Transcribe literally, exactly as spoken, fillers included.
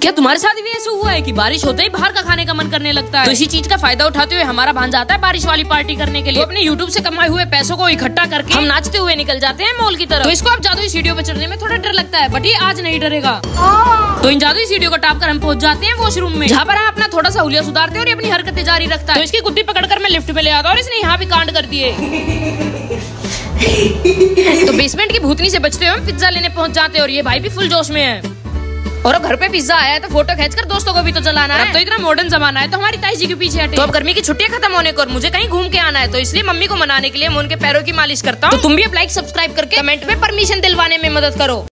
क्या तुम्हारे साथ भी ऐसा हुआ है कि बारिश होते ही बाहर का खाने का मन करने लगता है? तो इसी चीज का फायदा उठाते हुए हमारा भांजा आता है बारिश वाली पार्टी करने के लिए। तो अपने यूट्यूब से कमाए हुए पैसों को इकट्ठा करके हम नाचते हुए निकल जाते हैं मॉल की तरफ। तो इसको अब जादुई सीढ़ियों पे चढ़ने में थोड़ा डर लगता है, बट ये आज नहीं डरेगा। तो इन जादुई सीढ़ियों को टाप कर हम पहुंच जाते हैं वॉशरूम में, जहाँ पर हम अपना थोड़ा सा हुलिया सुधारते हैं और ये अपनी हरकतें जारी रखता है। तो इसकी गुद्दी पकड़कर मैं लिफ्ट में ले आता हूँ और इसने यहाँ भी कांड कर दिए। तो बेसमेंट की भूतनी से बचते हुए हम पिज्जा लेने पहुंच जाते हैं और ये भाई भी फुल जोश में है। और अब घर पे पिज्जा आया है तो फोटो खींचकर दोस्तों को भी तो जलाना है। तो इतना मॉडर्न जमाना है तो हमारी ताई जी के पीछे हटे। तो अब गर्मी की छुट्टियां खत्म होने को और मुझे कहीं घूम के आना है, तो इसलिए मम्मी को मनाने के लिए मैं उनके पैरों की मालिश करता हूँ। तो तुम भी अब लाइक सब्सक्राइब करके कमेंट में परमिशन दिलवाने में मदद करो।